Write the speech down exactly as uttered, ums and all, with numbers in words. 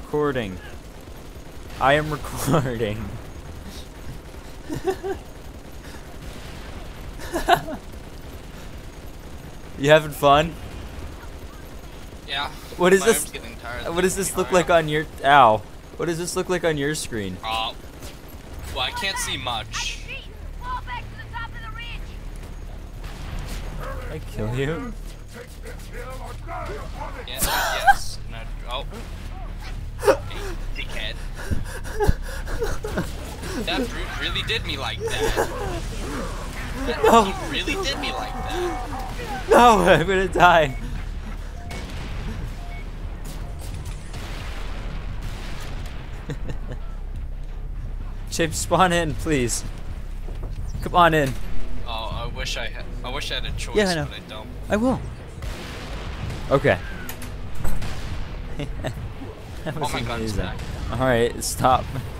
recording. I am recording. You having fun? Yeah. What is my this? arm's getting tired. What does this look like on your? Ow! What does this look like on your screen? Uh, well, I can't see much. Did I kill you? Yes. Yes. No, oh. Hey, dickhead. That brute really did me like that. That No. He really did me like that. No, I'm gonna die. Chip, spawn in, please. Come on in. Oh, I wish I had. I wish I had a choice, Yeah, I know. but I don't. I will. Okay. That was Oh my God, it's amazing. back. All right, stop.